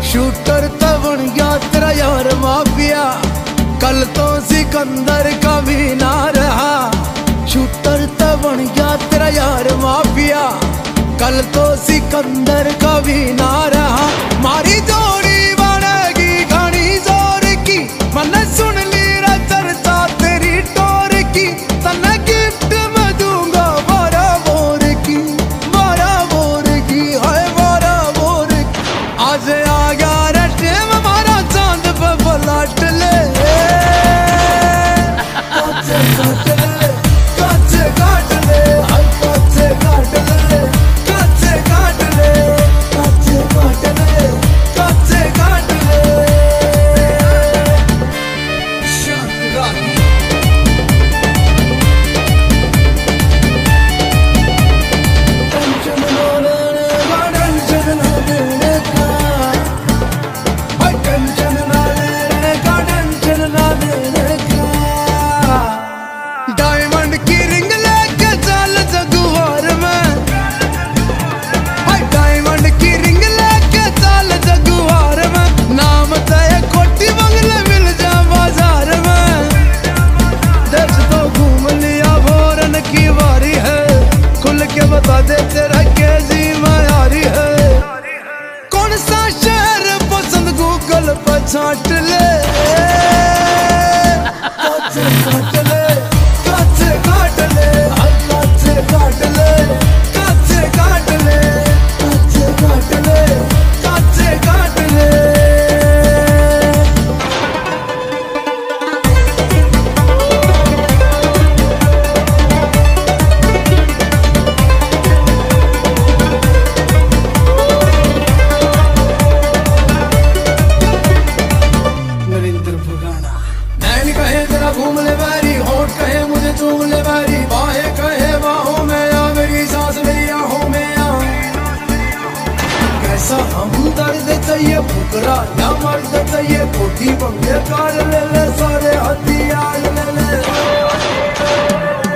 Shooter तो बन गया तेरा यार माफिया, कल तो सिकंदर का भी ना रहा। शूटर तो बन गया तेरा यार माफिया, कल तो सिकंदर का भी ना रहा। मारी जोड़ी बनेगी घनी जोर की, मैंने सुन ली रा चर्चा तेरी टोर की। तन्ने गिफ्ट में दूंगा 12 बोर की, 12 बोर की, हाय 12 बोर की। आज आ गया रे टेम हमारा चांद पे पलट ले। काचे काट ले, काचे काट ले, हाय काचे काट ले, काचे काट ले, काचे काट ले, काचे काट ले। शांति टेंशन ना लेने का, टेंशन ना देने का, हाय टेंशन ना लेने का, टेंशन ना देने का। डायमंड की रिंग लेके चल जगुआर में, हाय डायमंड की रिंग लेके चल जगुआर में। नाम तय कोठी बंगले मिल जा बाजार में। देश तो घूम लिया भोरन की बारी है, खुल के बता दे तेरा केजी मायारी है। कौन सा शहर पसंद गूगल पर छाट ले। काचे काट ले, काचे काट ले, हाय काचे काट ले, काचे काट ले, काचे काट ले, काचे काट ले। नरेंद्र भुगाना। नैन कहे तेरा घूम ले बैरी, होठ कहे मुझे चूम ले बैरी, बाहें कहे बाहों में आ, मेरी सांस मेरी आहों में आ। कैसा हम दर्द चाहिए फुकरा या मर्द चाहिए, कोठी बंगले कार ले ले, सारे हथियार ले ले।